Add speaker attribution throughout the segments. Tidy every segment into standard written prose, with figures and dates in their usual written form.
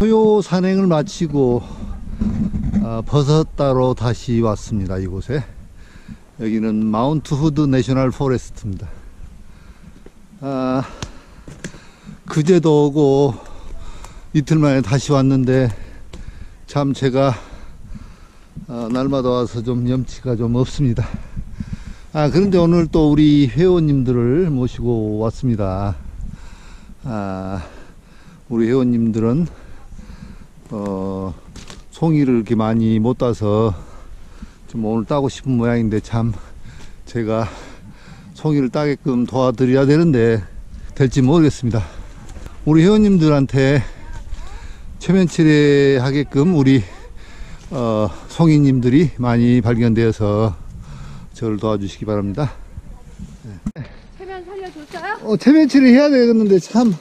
Speaker 1: 토요 산행을 마치고 버섯 따러 다시 왔습니다. 이곳에 여기는 마운트 후드 내셔널 포레스트입니다. 그제도 오고 이틀 만에 다시 왔는데 참 제가 날마다 와서 좀 염치가 좀 없습니다. 그런데 오늘 또 우리 회원님들을 모시고 왔습니다. 우리 회원님들은 송이를 이렇게 많이 못 따서 좀 오늘 따고 싶은 모양인데 참 제가 송이를 따게끔 도와드려야 되는데 될지 모르겠습니다. 우리 회원님들한테 최면치레 하게끔 우리 송이님들이 많이 발견되어서 저를 도와주시기 바랍니다.
Speaker 2: 체면 살려줬어요?
Speaker 1: 체면치레 해야 되겠는데 참.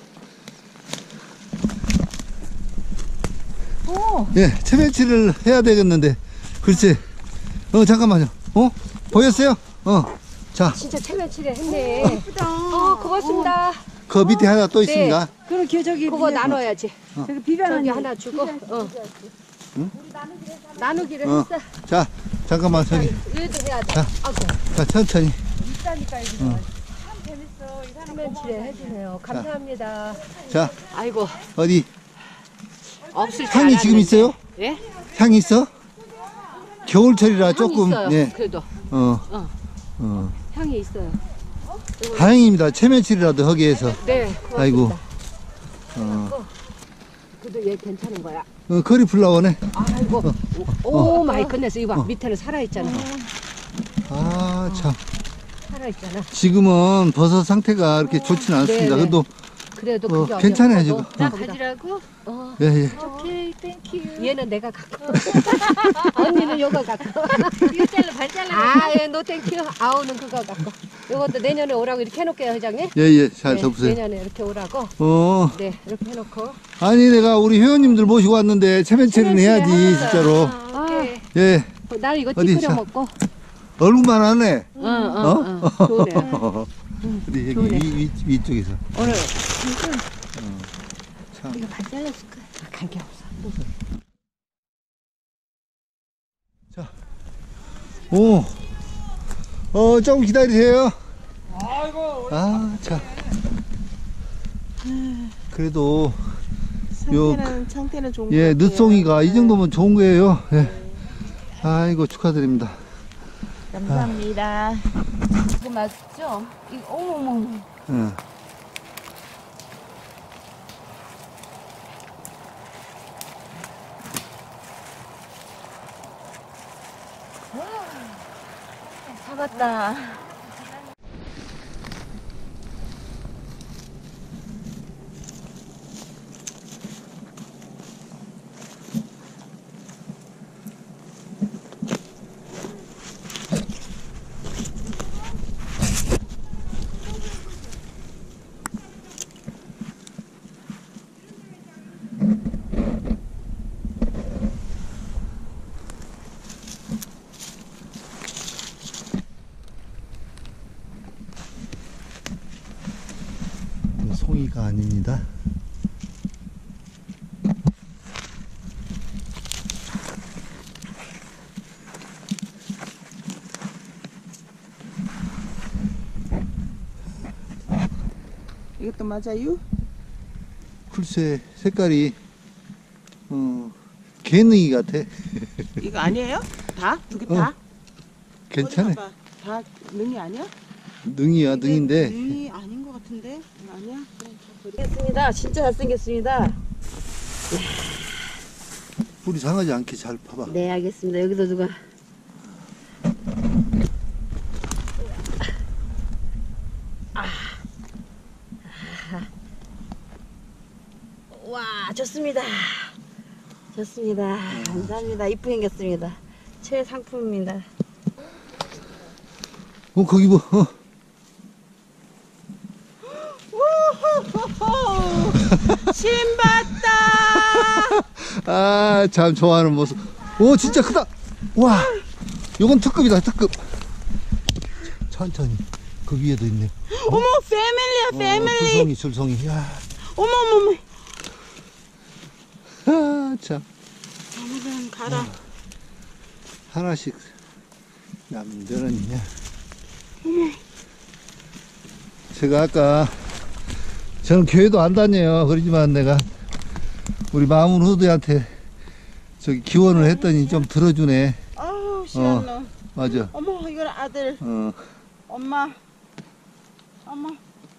Speaker 1: 예, 체면치레를 해야 되겠는데 글쎄. 잠깐만요. 보였어요? 자.
Speaker 2: 진짜 체면치레 했네. 예쁘다. 고맙습니다.
Speaker 1: 그 밑에 하나 또 있습니다.
Speaker 2: 그럼 그거 나눠야지.
Speaker 3: 저기 비벼
Speaker 2: 저기 하나 주고.
Speaker 1: 응?
Speaker 2: 나누기를 했어.
Speaker 1: 자, 잠깐만 저기.
Speaker 2: 얘도 해야 돼.
Speaker 1: 자, 천천히.
Speaker 3: 있다니까 이거. 참 재밌어. 이 사람
Speaker 2: 체면치레 해주네요. 감사합니다.
Speaker 1: 자,
Speaker 2: 아이고.
Speaker 1: 어디?
Speaker 2: 없을 줄
Speaker 1: 향이 지금
Speaker 2: 알았는데.
Speaker 1: 있어요?
Speaker 2: 예?
Speaker 1: 향이 있어? 겨울철이라
Speaker 2: 향이
Speaker 1: 조금.
Speaker 2: 있어요.
Speaker 1: 예.
Speaker 2: 그래도 향이 있어요.
Speaker 1: 다행입니다. 체면치레라도 하기 위해서.
Speaker 2: 네. 고맙습니다.
Speaker 1: 아이고.
Speaker 2: 그래도 얘 괜찮은 거야.
Speaker 1: 거리 풀라오네.
Speaker 2: 아이고. 오 마이 갓네스. 이거 봐. 밑에는 살아있잖아.
Speaker 1: 참.
Speaker 2: 살아있잖아.
Speaker 1: 지금은 버섯 상태가 그렇게 좋지는 않습니다.
Speaker 2: 네네.
Speaker 1: 그래도
Speaker 2: 그래도
Speaker 1: 괜찮아요, 지금.
Speaker 2: 나 가지라고?
Speaker 1: 예, 예.
Speaker 2: 오케이, 땡큐. 얘는 내가 갖고. 언니는 요거 갖고.
Speaker 3: 이거 잘라 발 잘라.
Speaker 2: 얘 노 땡큐. 아우는 그거 갖고. 요것도 내년에 오라고 이렇게 해놓을게요, 회장님.
Speaker 1: 예, 예. 잘
Speaker 2: 네,
Speaker 1: 덮으세요.
Speaker 2: 내년에 이렇게 오라고. 네, 이렇게 해놓고.
Speaker 1: 아니, 내가 우리 회원님들 모시고 왔는데 체면치레는 해야지, 진짜로.
Speaker 3: 오케이.
Speaker 1: 예.
Speaker 2: 나 이거
Speaker 1: 어디
Speaker 2: 찌그려
Speaker 1: 자.
Speaker 2: 먹고.
Speaker 1: 얼굴만 하네.
Speaker 2: 좋네.
Speaker 1: 어디,
Speaker 2: 좋네.
Speaker 1: 여기 위쪽에서.
Speaker 2: 오늘
Speaker 1: 참.
Speaker 2: 이거 발 잘랐을 거야. 갈게 없어.
Speaker 1: 자. 조금 기다리세요. 자. 그래도,
Speaker 3: 상태는 좋은
Speaker 1: 예,
Speaker 3: 것 같아요.
Speaker 1: 늦송이가 이 정도면 좋은 거예요. 예. 아이고, 축하드립니다.
Speaker 3: 감사합니다. 이거 맞죠? 이거 어머머.
Speaker 1: 예.
Speaker 3: 잡았다.
Speaker 1: 송이가 아닙니다.
Speaker 3: 이것도 맞아요?
Speaker 1: 글쎄, 색깔이 개능이 같아.
Speaker 3: 이거 아니에요? 다? 두 개 다?
Speaker 1: 괜찮아.
Speaker 3: 다 능이 아니야?
Speaker 1: 능이야, 능인데.
Speaker 3: 능이 아닌 것 같은데? 이거 아니야?
Speaker 2: 잘생겼습니다. 진짜 잘생겼습니다.
Speaker 1: 뿌리 상하지 않게 잘 파봐.
Speaker 2: 네, 알겠습니다. 여기도 누가. 와, 좋습니다. 좋습니다. 감사합니다. 이쁘게 생겼습니다. 최상품입니다.
Speaker 1: 거기 뭐,
Speaker 3: 신봤다.
Speaker 1: 참 좋아하는 모습. 오, 진짜 크다. 와, 요건 특급이다, 특급. 천천히. 그 위에도 있네.
Speaker 3: 어머, 패밀리야, 패밀리.
Speaker 1: 줄송이. 야.
Speaker 3: 어머머머.
Speaker 1: 아, 참.
Speaker 3: 아무든 가라.
Speaker 1: 하나씩 남들은요. 제가 아까 저는 교회도 안 다녀요. 그러지만 내가 우리 마문 후드한테 저기 기원을 했더니 좀 들어주네.
Speaker 3: 아우 시원해.
Speaker 1: 맞아.
Speaker 3: 어머 이건 아들. 엄마. 엄마.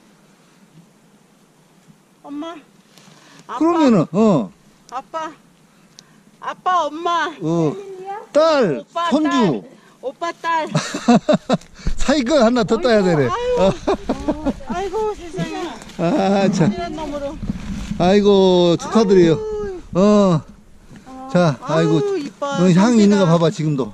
Speaker 3: 엄마. 아빠.
Speaker 1: 그러면은
Speaker 3: 아빠. 아빠 엄마.
Speaker 1: 딸
Speaker 3: 오빠,
Speaker 1: 손주
Speaker 3: 딸. 오빠 딸.
Speaker 1: 사이가 하나 더 따야 되네.
Speaker 3: 아이고 세상에.
Speaker 1: 아, 참.
Speaker 3: 이런 놈으로.
Speaker 1: 아이고 축하드려요. 자, 아이고
Speaker 3: 아우, 이뻐.
Speaker 1: 향 있는 거
Speaker 3: 상태가.
Speaker 1: 봐봐 지금도.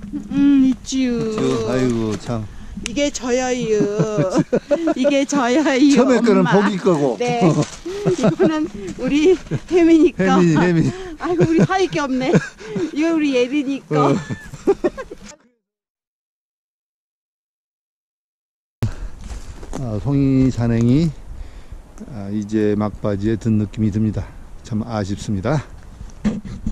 Speaker 3: 있지요.
Speaker 1: 아이고 참.
Speaker 3: 이게 저야유. 이게 저야유.
Speaker 1: 처음에 거는
Speaker 3: 엄마.
Speaker 1: 복이 거고.
Speaker 3: 네. 이거는 우리 혜민이니까.
Speaker 1: 혜민이.
Speaker 3: 아이고 우리 사이게 없네. 이거 우리 예린이니까.
Speaker 1: 송이 산행이 이제 막바지에 든 느낌이 듭니다. 참 아쉽습니다.